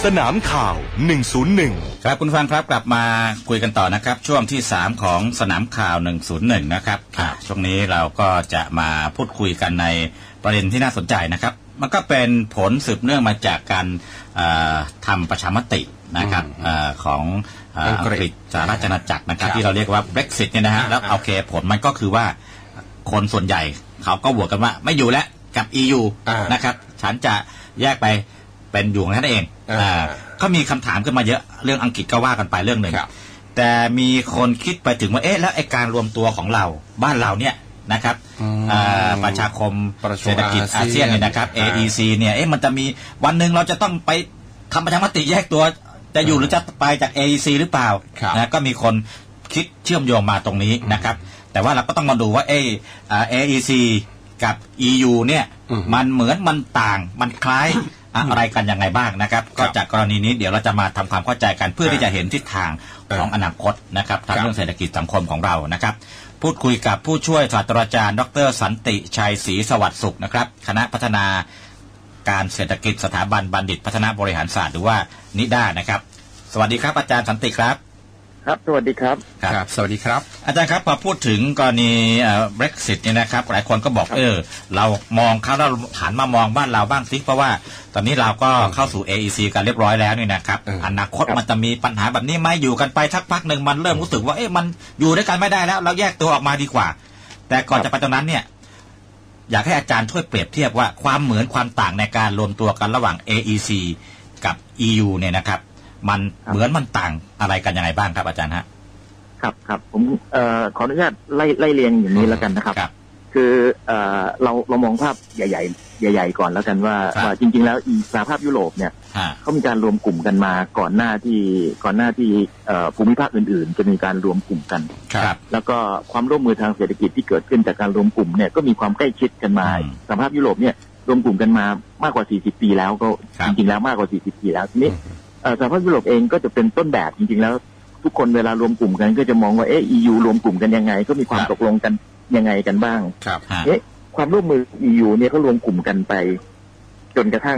สนามข่าว101 ครับคุณฟังครับกลับมาคุยกันต่อนะครับช่วงที่3ของสนามข่าว101นะครับช่วงนี้เราก็จะมาพูดคุยกันในประเด็นที่น่าสนใจนะครับมันก็เป็นผลสืบเนื่องมาจากการทำประชามตินะครับของอังกฤษสหราชอาณาจักรนะครับที่เราเรียกว่า Brexit เนี่ยนะฮะแล้วโอเคผลมันก็คือว่าคนส่วนใหญ่เขาก็โหวตกันว่าไม่อยู่แล้วกับ EU นะครับฉันจะแยกไปเป็นอยู่ของท่านเองก็มีคำถามขึ้นมาเยอะเรื่องอังกฤษก็ว่ากันไปเรื่องหนึ่งแต่มีคนคิดไปถึงว่าแล้วไอ้การรวมตัวของเราบ้านเราเนี่ยนะครับประชาคมเศรษฐกิจอาเซียนเนี่ยนะครับ AEC เนี่ยมันจะมีวันหนึ่งเราจะต้องไปทำประชามติแยกตัวจะอยู่หรือจะไปจาก AEC หรือเปล่านะก็มีคนคิดเชื่อมโยงมาตรงนี้นะครับแต่ว่าเราก็ต้องมาดูว่าAEC กับ EU เนี่ยมันเหมือนมันต่างมันคล้ายอะไรกันยังไงบ้างนะครับก็จากกรณีนี้เดี๋ยวเราจะมาทำความเข้าใจกันเพื่อที่จะเห็นทิศทางของอนาคตนะครับทางเรื่องเศรษฐกิจสังคมของเรานะครับพูดคุยกับผู้ช่วยศาสตราจารย์ดร.สันติชัยศรีสวัสดิ์สุขนะครับคณะพัฒนาการเศรษฐกิจสถาบันบัณฑิตพัฒนาบริหารศาสตร์หรือว่านิด้านะครับสวัสดีครับอาจารย์สันติครับครับสวัสดีครับครับสวัสดีครับอาจารย์ครับพอพูดถึงกรณีBrexit เนี่ยนะครับหลายคนก็บอกเรามองเขาเราหันมามองบ้านเราบ้างสิเพราะว่าตอนนี้เราก็เข้าสู่ AEC กันเรียบร้อยแล้วนี่นะครับอนาคตมันจะมีปัญหาแบบนี้ไหมอยู่กันไปสักพักหนึ่งมันเริ่มรู้สึกว่ามันอยู่ด้วยกันไม่ได้แล้วเราแยกตัวออกมาดีกว่าแต่ก่อนจะไปตรงนั้นเนี่ยอยากให้อาจารย์ช่วยเปรียบเทียบว่าความเหมือนความต่างในการรวมตัวกันระหว่าง AEC กับ EU เนี่ยนะครับมันเหมือนมันต่างอะไรกันยังไงบ้างครับอาจารย์ฮะครับผมขออนุญาตไล่เรียงอย่างนี้แล้วกันนะครับคือเรามองภาพใหญ่ก่อนแล้วกันว่าจริงๆแล้วสหภาพยุโรปเนี่ยเขามีการรวมกลุ่มกันมาก่อนหน้าที่ภูมิภาคอื่นๆจะมีการรวมกลุ่มกันแล้วก็ความร่วมมือทางเศรษฐกิจที่เกิดขึ้นจากการรวมกลุ่มเนี่ยก็มีความใกล้ชิดกันมาสหภาพยุโรปเนี่ยรวมกลุ่มกันมามากกว่า40ปีแล้วก็จริงๆแล้วมากกว่า40ปีแล้วทีนี้สหภาพยุโรปเองก็จะเป็นต้นแบบจริงๆแล้วทุกคนเวลารวมกลุ่มกันก็จะมองว่าEU รวมกลุ่มกันยังไงก็มีความตกลงกันยังไงกันบ้างความร่วมมือ EU เนี่ยเขารวมกลุ่มกันไปจนกระทั่ง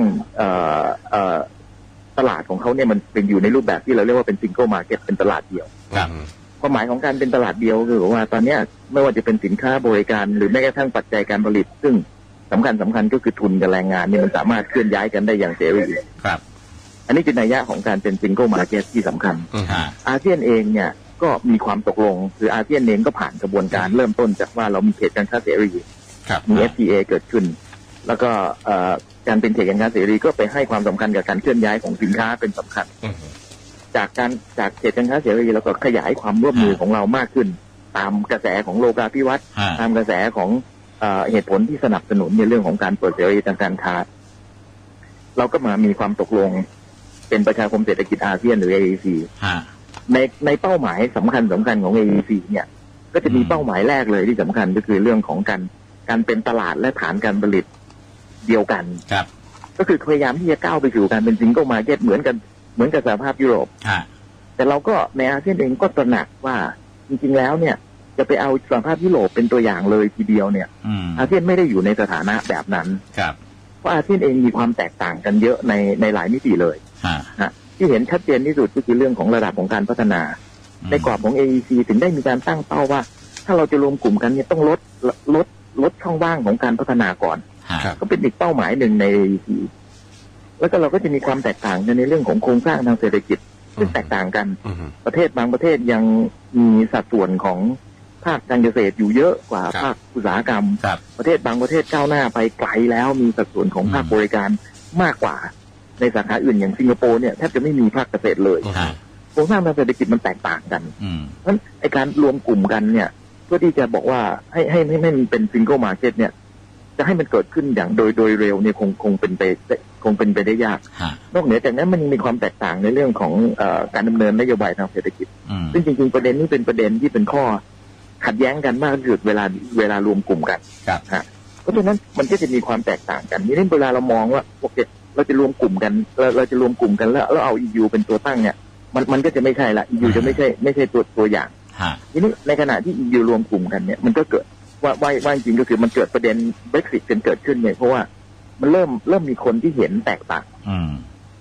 ตลาดของเขาเนี่ยมันเป็นอยู่ในรูปแบบที่เราเรียกว่าเป็น Single Market เป็นตลาดเดียวความหมายของการเป็นตลาดเดียวคือว่าตอนนี้ไม่ว่าจะเป็นสินค้าบริการหรือแม้กระทั่งปัจจัยการผลิตซึ่งสำคัญก็คือทุนกับแรงงานเนี่ยมันสามารถเคลื่อนย้ายกันได้อย่างเสรีอันนี้คือนัยยะของการเป็น Single Market ที่สำคัญอาเซียนเองเนี่ยก็มีความตกลงคืออาเซียนเองก็ผ่านกระบวนการเริ่มต้นจากว่าเรามีเขตการค้าเสรีมี FTA เกิดขึ้นแล้วก็การเป็นเขตการค้าเสรีก็ไปให้ความสำคัญกับการเคลื่อนย้ายของสินค้าเป็นสำคัญจากเขตการค้าเสรีแล้วก็ขยายความร่วมมือของเรามากขึ้นตามกระแสของโลกาภิวัตน์ตามกระแสของเหตุผลที่สนับสนุนในเรื่องของการเปิดเสรีทางการค้าเราก็มามีความตกลงเป็นประชาคมเศรษฐกิจอาเซียนหรือ AEC ในเป้าหมายสำคัญของ AEC เนี่ยก็จะมีเป้าหมายแรกเลยที่สำคัญก็คือเรื่องของการเป็นตลาดและฐานการผลิตเดียวกันก็คือพยายามที่จะก้าวไปสู่การเป็น Single Market เหมือนกับสหภาพยุโรปแต่เราก็ในอาเซียนเองก็ตระหนักว่าจริงๆแล้วเนี่ยจะไปเอาสหภาพยุโรปเป็นตัวอย่างเลยทีเดียวเนี่ยอาเซียนไม่ได้อยู่ในสถานะแบบนั้นเพราะอาเซียนเองมีความแตกต่างกันเยอะในหลายมิติเลยที่เห็นชัดเจนที่สุดก็คือเรื่องของระดับของการพัฒนาในกรอบของ AEC ถึงได้มีการตั้งเป้าว่าถ้าเราจะรวมกลุ่มกันเนี่ยต้องลดช่องว่างของการพัฒนาก่อนก็เป็นอีกเป้าหมายหนึ่งใน AEC แล้วก็เราก็จะมีความแตกต่างกันในเรื่องของโครงสร้างทางเศรษฐกิจซึ่งแตกต่างกันประเทศบางประเทศยังมีสัดส่วนของภาคการเกษตรอยู่เยอะกว่าภาคอุตสาหกรรมประเทศบางประเทศก้าวหน้าไปไกลแล้วมีสัดส่วนของภาคบริการมากกว่าในสาขาอื่นอย่างสิงคโปร์เนี่ยแทบจะไม่มีภาคเกษตรเลยโครงสร้างทางเศรษฐกิจมันแตกต่างกันเพราะฉะนั้นไอ้การรวมกลุ่มกันเนี่ยเพื่อที่จะบอกว่าให้มันเป็น Single Market เนี่ยจะให้มันเกิดขึ้นอย่างโดยเร็วเนี่ยคงเป็นไปได้ยากนอกเหนือจากนั้นมันมีความแตกต่างในเรื่องของการดำเนินนโยบายทางเศรษฐกิจซึ่งจริงๆประเด็นนี้เป็นประเด็นที่เป็นข้อขัดแย้งกันมากที่สุดเวลารวมกลุ่มกันเพราะฉะนั้นมันก็จะมีความแตกต่างกันนี่เวลาเรามองว่าโอเคเราจะรวมกลุ่มกันเราจะรวมกลุ่มกันแล้วเอา EU เป็นตัวตั้งเนี่ยมันก็จะไม่ใช่ละ EU จะไม่ใช่ตัวอย่างทีนี้ในขณะที่ EU รวมกลุ่มกันเนี่ยมันก็เกิดว่าจริงก็คือมันเกิดประเด็น Brexit กันเกิดขึ้นเนี่ยเพราะว่ามันเริ่มมีคนที่เห็นแตกต่าง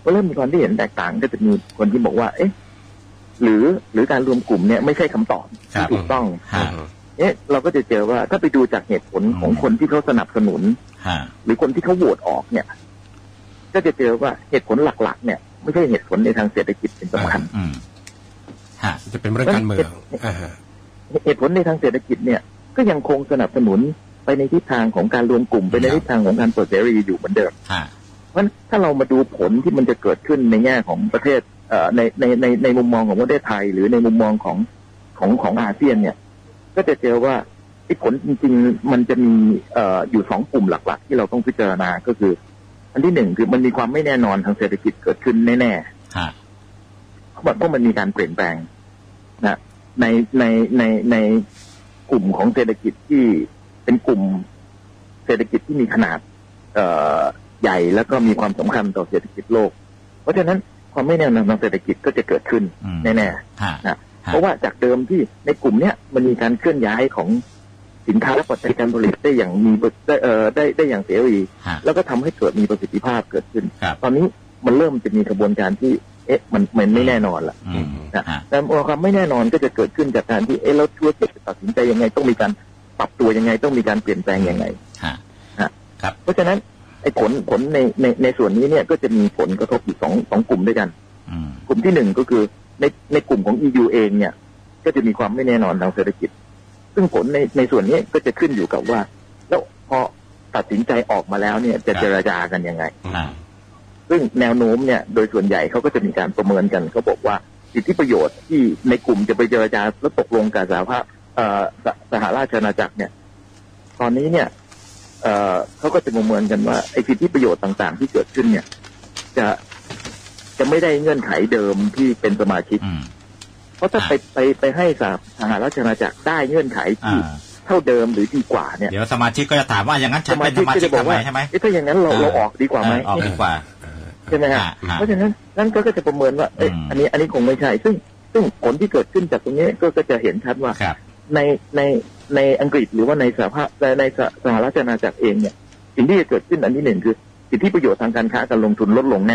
ก็เริ่มมีความที่เห็นแตกต่างก็จะมีคนที่บอกว่าเอ๊ะหรือการรวมกลุ่มเนี่ยไม่ใช่คำตอบที่ถูกต้องเราก็จะเจอว่าถ้าไปดูจากเหตุผลของคนที่เขาสนับสนุนหรือคนที่เขาโหวตออกเนี่ยก็จะเจอว่าเหตุผลหลักๆเนี่ยไม่ใช่เหตุผลในทางเศรษฐกิจเป็นสำคัญจะเป็นเรื่องการเมืองเหตุผลในทางเศรษฐกิจเนี่ยก็ยังคงสนับสนุนไปในทิศทางของการรวมกลุ่มไปในทิศทางของการเปิดเสรีอยู่เหมือนเดิมเพราะถ้าเรามาดูผลที่มันจะเกิดขึ้นในแง่ของประเทศในมุมมองของประเทศไทยหรือในมุมมองของอาเซียนเนี่ยก็จะเจอว่าผลจริงๆมันจะมีอยู่2กลุ่มหลักๆที่เราต้องพิจารณาก็คืออันที่1คือมันมีความไม่แน่นอนทางเศรษฐกิจเกิดขึ้นแน่ๆเพราะมันมีการเปลี่ยนแปลงนะในกลุ่มของเศรษฐกิจที่เป็นกลุ่มเศรษฐกิจที่มีขนาดใหญ่แล้วก็มีความสำคัญต่อเศรษฐกิจโลกเพราะฉะนั้นความไม่แน่นอนทางเศรษฐกิจก็จะเกิดขึ้นแน่ๆนะเพราะว่าจากเดิมที่ในกลุ่มเนี้ยมันมีการเคลื่อนย้ายของสินค้าและปัจจัยการผลิตได้อย่างมีได้อย่างเสรีแล้วก็ทำให้เกิดมีประสิทธิภาพเกิดขึ้นตอนนี้มันเริ่มจะมีกระบวนการที่มันไม่แน่นอนละนะแต่ความไม่แน่นอนก็จะเกิดขึ้นจากการที่แล้วธุรกิจจะตัดสินใจยังไงต้องมีการปรับตัวยังไงต้องมีการเปลี่ยนแปลงยังไงเพราะฉะนั้นไอ้ผลในส่วนนี้เนี่ยก็จะมีผลกระทบอยู่สองกลุ่มด้วยกันกลุ่มที่1ก็คือในกลุ่มของ EU เองเนี่ยก็จะมีความไม่แน่นอนทางเศรษฐกิจซึ่งผลในส่วนนี้ก็จะขึ้นอยู่กับว่าแล้วพอตัดสินใจออกมาแล้วเนี่ยจะเจรจากันยังไงซึ่งแนวโน้มเนี่ยโดยส่วนใหญ่เขาก็จะมีการประเมินกันเขาบอกว่าสิทธิประโยชน์ที่ในกลุ่มจะไปเจรจาแล้วตกลงกับสหราชอาณาจักรเนี่ยตอนนี้เนี่ยเขาก็จะประเมินกันว่าไอ้สิทธิประโยชน์ต่างๆที่เกิดขึ้นเนี่ยจะไม่ได้เงื่อนไขเดิมที่เป็นสมาชิกเพราะถ้าไปให้สหราชอาณาจักรได้เงื่อนไขที่เท่าเดิมหรือดีกว่าเนี่ยเดี๋ยวสมาชิกก็จะถามว่าอย่างนั้นฉันเป็นสมาชิกทำไมใช่ไหมถ้าอย่างนั้นเราออกดีกว่าไหมออกดีกว่าใช่ไหมฮะเพราะฉะนั้นนั่นก็จะประเมินว่าอันนี้คงไม่ใช่ซึ่งผลที่เกิดขึ้นจากตรงนี้ก็จะเห็นชัดว่าในอังกฤษหรือว่าในสหราชอาณาจักรเองเนี่ยสิ่งที่จะเกิดขึ้นอันที่1คือสิทธิประโยชน์ทางการค้าการลงทุนลดลงแน่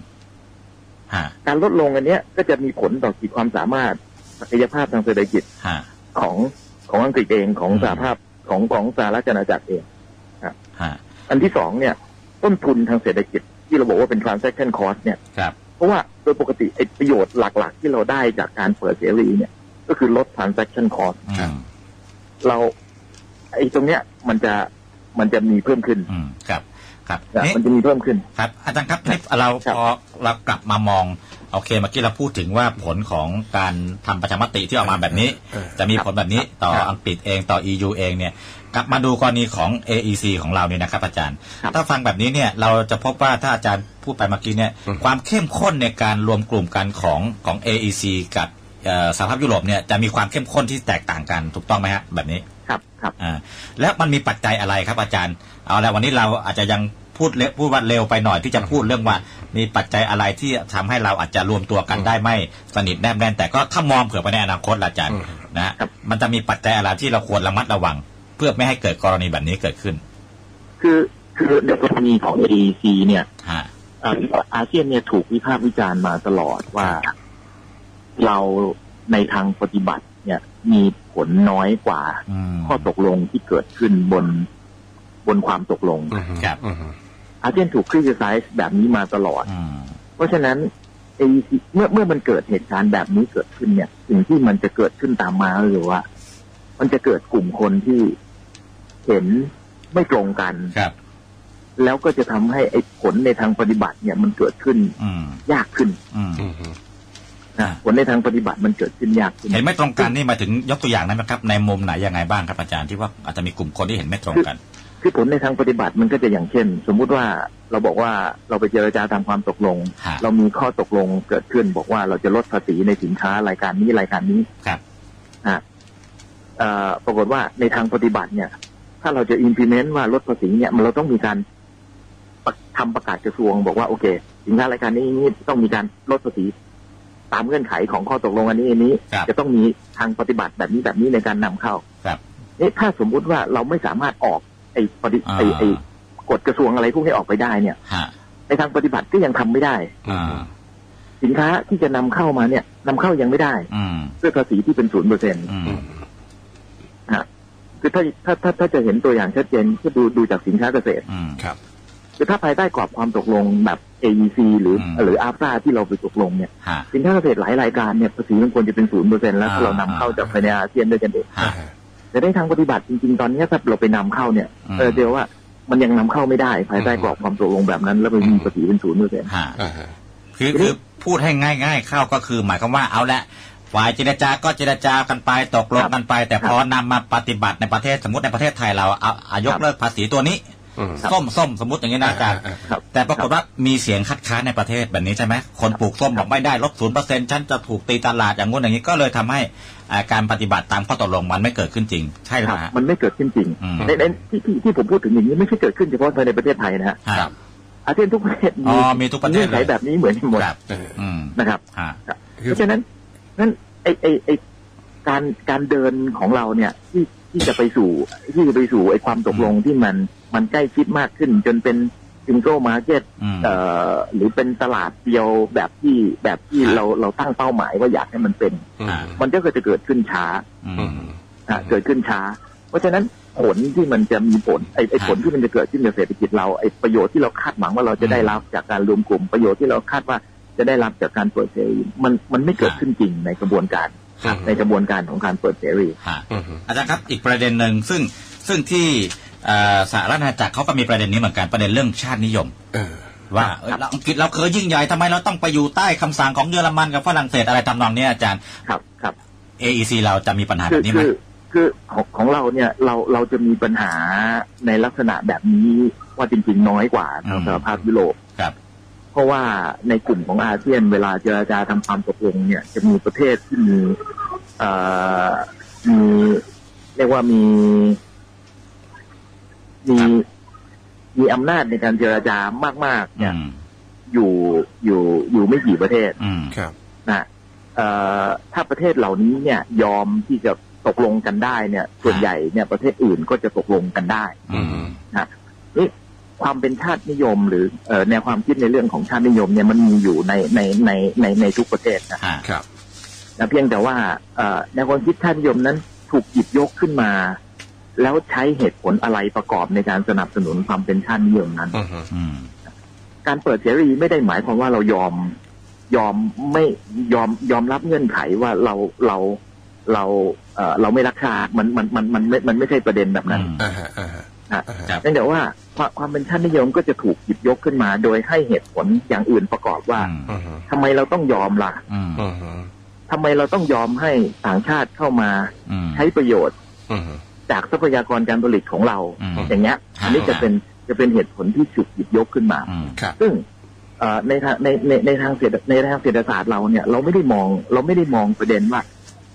การลดลงอันนี้ก็จะมีผลต่อขีดความสามารถศักยภาพทางเศรษฐกิจของอังกฤษเองของสหภาพของสหราชอาณาจักรเองอันที่2เนี่ยต้นทุนทางเศรษฐกิจที่เราบอกว่าเป็น transaction cost เนี่ยเพราะว่าโดยปกติไอ้ประโยชน์หลักๆที่เราได้จากการเปิดเสรีเนี่ยก็คือลด transaction cost เราไอ้ตรงเนี้ยมันจะมีเพิ่มขึ้นครับมันจะมีเพิ่มขึ้นครับอาจารย์ครับเราพอเรากลับมามองโอเคเมื่อกี้เราพูดถึงว่าผลของการทำประชามติที่ออกมาแบบนี้จะมีผลแบบนี้ต่ออังกฤษเองต่อ EU เองเนี่ยกลับมาดูกรณีของ AEC ของเราเนี่ยนะครับอาจารย์ถ้าฟังแบบนี้เนี่ยเราจะพบว่าถ้าอาจารย์พูดไปเมื่อกี้เนี่ยความเข้มข้นในการรวมกลุ่มกันของ AEC กับสหภาพยุโรปเนี่ยจะมีความเข้มข้นที่แตกต่างกันถูกต้องไหมฮะแบบนี้ครับแล้วมันมีปัจจัยอะไรครับอาจารย์เอาแล้ววันนี้เราอาจจะยังพูดว่าเร็วไปหน่อยที่จะพูดเรื่องว่ามีปัจจัยอะไรที่ทำให้เราอาจจะรวมตัวกันได้ไม่สนิทแนบแน่นแต่ก็ถ้ามองเผื่อไปในอนาคตอาจารย์นะมันจะมีปัจจัยอะไรที่เราควรระมัดระวังเพื่อไม่ให้เกิดกรณีแบบนี้เกิดขึ้นคือในกรณีของ AEC เนี่ยอาเซียนเนี่ยถูกวิพากษ์วิจารณ์มาตลอดว่าเราในทางปฏิบัติเนี่ยมีผลน้อยกว่าข้อตกลงที่เกิดขึ้นบนความตกลงครับอาเซียนถูกคริติไซส์แบบนี้มาตลอดเพราะฉะนั้น AEC เมื่อมันเกิดเหตุการณ์แบบนี้เกิดขึ้นเนี่ยสิ่งที่มันจะเกิดขึ้นตามมาหรือว่ามันจะเกิดกลุ่มคนที่เห็นไม่ตรงกันครับแล้วก็จะทำให้ไอ้ผลในทางปฏิบัติเนี่ยมันเกิดขึ้นยากขึ้นผลในทางปฏิบัติมันเกิดขึ้นยากขึ้นเห็นไม่ตรงกันนี่มาถึงยกตัวอย่างได้ไหมครับในมุมไหนยังไงบ้างครับอาจารย์ที่ว่าอาจจะมีกลุ่มคนที่เห็นไม่ตรงกันคือผลในทางปฏิบัติมันก็จะอย่างเช่นสมมุติว่าเราบอกว่าเราไปเจรจาตามความตกลงเรามีข้อตกลงเกิดขึ้นบอกว่าเราจะลดภาษีในสินค้ารายการนี้ครับปรากฏว่าในทางปฏิบัติเนี่ยถ้าเราจะ implement ว่าลดภาษีเนี่ยเราต้องมีการทำประกาศกระทรวงบอกว่าโอเคสินค้ารายการนี้ต้องมีการลดภาษีตามเงื่อนไขของข้อตกลงอันนี้จะต้องมีทางปฏิบัติแบบนี้ในการนำเข้านี่ถ้าสมมุติว่าเราไม่สามารถออกไอ้กฎกระทรวงอะไรพวกนี้ออกไปได้เนี่ยในทางปฏิบัติก็ยังทำไม่ได้สินค้าที่จะนำเข้ามาเนี่ยนำเข้ายังไม่ได้ด้วยภาษีที่เป็น 0%คือถ้าจะเห็นตัวอย่างชัดเจนก็ดูจากสินค้าเกษตรครับคือถ้าภายใต้กรอบความตกลงแบบ AEC หรือ AFTA ที่เราไปตกลงเนี่ยสินค้าเกษตรหลายรายการเนี่ยภาษีมันควรจะเป็น 0% แล้วเรานำเข้าจากภายในอาเซียนด้วยกันเองแต่ในทางปฏิบัติจริงๆตอนนี้ถ้าเราไปนำเข้าเนี่ยเดี๋ยวว่ามันยังนำเข้าไม่ได้ภายใต้กรอบความตกลงแบบนั้นแล้วไปมีภาษีเป็น 0% คือพูดให้ง่ายๆเข้าก็คือหมายความว่าเอาละฝ่ายเจรจาก็เจรจากันไปตกลงกันไปแต่พอนำมาปฏิบัติในประเทศสมมติในประเทศไทยเราเอายกเลิกภาษีตัวนี้ส้มสมมติอย่างนี้นะอาจารย์แต่ปรากฏว่ามีเสียงคัดค้านในประเทศแบบนี้ใช่ไหมคนปลูกส้มบอกไม่ได้ลด 0% ฉันจะถูกตีตลาดอย่างงู้นอย่างนี้ก็เลยทำให้การปฏิบัติตามข้อตกลงมันไม่เกิดขึ้นจริงใช่ไหมครับมันไม่เกิดขึ้นจริงในที่ผมพูดถึงอย่างนี้ไม่ใช่เกิดขึ้นเฉพาะในประเทศไทยนะครับอาเซียนทุกประเทศมีทุกประเทศเงื่อนไขแบบนี้เหมือนกันหมดนะครับเพราะฉะนั้นไอการเดินของเราเนี่ยที่จะไปสู่ไอความตกลงที่มันใกล้ชิดมากขึ้นจนเป็นซิงเกิลมาร์เก็ตหรือเป็นตลาดเดียวแบบที่เราตั้งเป้าหมายว่าอยากให้มันเป็นมันก็จะเกิดขึ้นช้าเกิดขึ้นช้าเพราะฉะนั้นผลที่มันจะมีผลไอผลที่มันจะเกิดขึ้นกับเศรษฐกิจเราไอประโยชน์ที่เราคาดหวังว่าเราจะได้รับจากการรวมกลุ่มประโยชน์ที่เราคาดว่าจะได้รับจากการเปิดเสรีมันไม่เกิดขึ้นจริงในกระบวนการของการเปิดเสรีอาจารย์ครับอีกประเด็นหนึ่งซึ่งที่สหรัฐอาณาจักรเขาก็มีประเด็นนี้เหมือนกันประเด็นเรื่องชาตินิยมว่าอังกฤษเราเคยยิ่งใหญ่ทำไมเราต้องไปอยู่ใต้คำสั่งของเยอรมันกับฝรั่งเศสอะไรทำนองนี้อาจารย์ครับ AEC เราจะมีปัญหาแบบนี้ไหมคือของเราเนี่ยเราจะมีปัญหาในลักษณะแบบนี้ว่าจริงๆน้อยกว่าทางสหภาพยุโรปเพราะว่าในกลุ่มของอาเซียนเวลาเจรจาทำความตกลงเนี่ยจะมีประเทศที่มีเรียกว่ามีอำนาจในการเจรจามากๆเนี่ยอยู่ไม่กี่ประเทศนะถ้าประเทศเหล่านี้เนี่ยยอมที่จะตกลงกันได้เนี่ยส่วนใหญ่เนี่ยประเทศอื่นก็จะตกลงกันได้นะนี่ความเป็นชาตินิยมหรือแนวความคิดในเรื่องของชาตินิยมเนี่ยมันมีอยู่ในทุกประเทศนะครับเพียงแต่ว่าแนวความคิดชาตินิยมนั้นถูกหยิบยกขึ้นมาแล้วใช้เหตุผลอะไรประกอบในการสนับสนุนความเป็นชาตินิยมนั้นการเปิดเสรีไม่ได้หมายความว่าเรายอมรับเงื่อนไขว่าเราไม่รักชาติมันไม่ใช่ประเด็นแบบนั้นแต่ว่าความเป็นชาตินิยมก็จะถูกหยิบยกขึ้นมาโดยให้เหตุผลอย่างอื่นประกอบว่าทำไมเราต้องยอมล่ะทำไมเราต้องยอมให้ต่างชาติเข้ามาใช้ประโยชน์จากทรัพยากรการผลิตของเราอย่างเงี้ยอันนี้จะเป็นเหตุผลที่ถูกหยิบยกขึ้นมาซึ่งในทางเศรษฐศาสตร์เราเนี่ยเราไม่ได้มองประเด็นว่า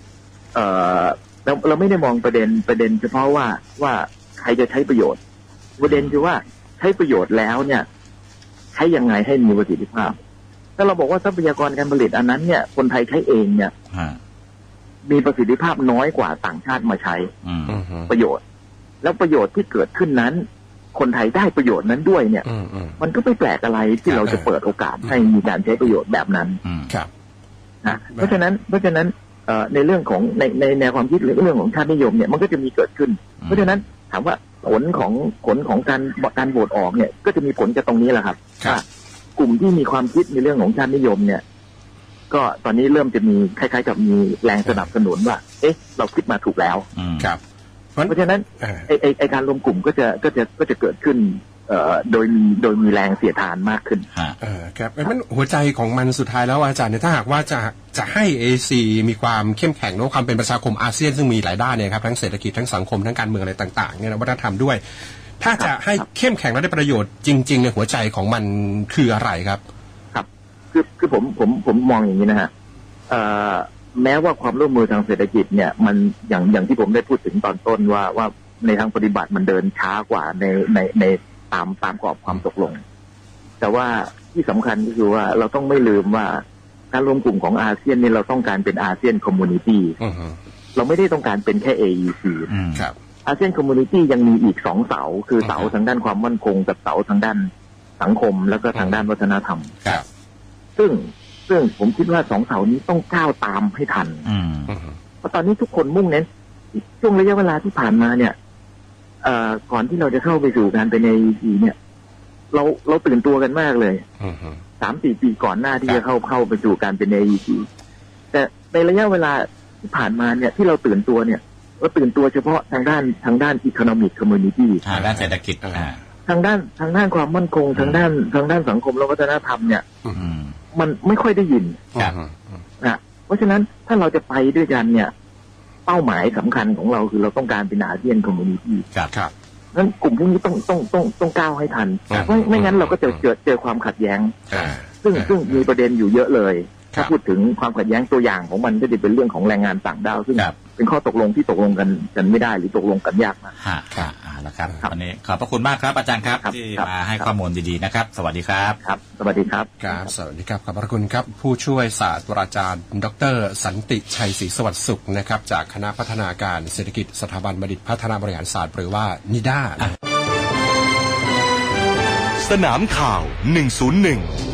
เราไม่ได้มองประเด็นเฉพาะว่าใครจะใช้ประโยชน์ประเด็นคือว่าใช้ประโยชน์แล้วเนี่ยใช้ยังไงให้มีประสิทธิภาพถ้าเราบอกว่าทรัพยากรการผลิตอันนั้นเนี่ยคนไทยใช้เองเนี่ยมีประสิทธิภาพน้อยกว่าต่างชาติมาใช้ประโยชน์แล้วประโยชน์ที่เกิดขึ้นนั้นคนไทยได้ประโยชน์นั้นด้วยเนี่ยมันก็ไม่แปลกอะไรที่เราจะเปิดโอกาสให้มีการใช้ประโยชน์แบบนั้นนะเพราะฉะนั้นในเรื่องของในแนวความคิดเรื่องของชาตินิยมเนี่ยมันก็จะมีเกิดขึ้นเพราะฉะนั้นถามว่าผลของการโหวตออกเนี่ยก็จะมีผลจากตรงนี้แหละครับว่ากลุ่มที่มีความคิดในเรื่องของชาตินิยมเนี่ยก็ตอนนี้เริ่มจะมีคล้ายๆกับมีแรงสนับสนุนว่าเราคิดมาถูกแล้วครับเพราะฉะนั้นไอการรวมกลุ่มก็จะเกิดขึ้นโดยมีแรงเสียดทานมากขึ้นครับมันหัวใจของมันสุดท้ายแล้วอาจารย์เนี่ยถ้าหากว่าจะให้ AEC มีความเข้มแข็งในความเป็นประชาคมอาเซียนซึ่งมีหลายด้านเนี่ยครับทั้งเศรษฐกิจทั้งสังคมทั้งการเมืองอะไรต่างๆเนี่ยวัฒนธรรมด้วยถ้าจะให้เข้มแข็งและได้ประโยชน์จริงๆในหัวใจของมันคืออะไรครับครับคือผมมองอย่างนี้นะฮะแม้ว่าความร่วมมือทางเศรษฐกิจเนี่ยมันอย่างที่ผมได้พูดถึงตอนต้นว่าในทางปฏิบัติมันเดินช้ากว่าในตามกรอบความตกลงแต่ว่าที่สำคัญก็คือว่าเราต้องไม่ลืมว่าการรวมกลุ่มของอาเซียนนี่เราต้องการเป็นอาเซียนคอมมูนิตี้เราไม่ได้ต้องการเป็นแค่ AEC อาเซียนคอมมูนิตี้ยังมีอีก2 เสาคือเสาทางด้านความมั่นคงกับเสาทางด้านสังคมแล้วก็ทางด้านวัฒนธรรมครับซึ่งผมคิดว่า2 เสานี้ต้องก้าวตามให้ทันเพราะตอนนี้ทุกคนมุ่งเน้นช่วงระยะเวลาที่ผ่านมาเนี่ยก่อนที่เราจะเข้าไปสู่การเป็น AEC เนี่ยเราตื่นตัวกันมากเลย3-4 ปีก่อนหน้าที่จะเข้าไปสู่การเป็น AEC แต่ในระยะเวลาที่ผ่านมาเนี่ยที่เราตื่นตัวเนี่ยเราตื่นตัวเฉพาะทางด้าน economic community ทางด้านเศรษฐกิจทางด้านความมั่นคงทางด้านสังคมและวัฒนธรรมเนี่ยมันไม่ค่อยได้ยินนะเพราะฉะนั้นถ้าเราจะไปด้วยกันเนี่ยเป้าหมายสำคัญของเราคือเราต้องการเป็นอาเซียนคอมมูนิตี้ครับนั้นกลุ่มพวกนี้ต้องก้าวให้ทันไม่งั้นเราก็จะเจอความขัดแย้งซึ่งมีประเด็นอยู่เยอะเลยถ้าพูดถึงความขัดแย้งตัวอย่างของมันก็จะเป็นเรื่องของแรงงานต่างด้าวซึ่งเป็นข้อตกลงที่ตกลงกันไม่ได้หรือตกลงกันยากมากครับแล้วครับวันนี้ขอบพระคุณมากครับอาจารย์ครับที่มาให้ข้อมูลดีๆนะครับสวัสดีครับครับสวัสดีครับครับสวัสดีครับขอบพระคุณครับผู้ช่วยศาสตราจารย์ดร.สันติชัยศรีสวัสดิ์สุขนะครับจากคณะพัฒนาการเศรษฐกิจสถาบันบัณฑิตพัฒนาบริหารศาสตร์หรือว่านิด้าสนามข่าว101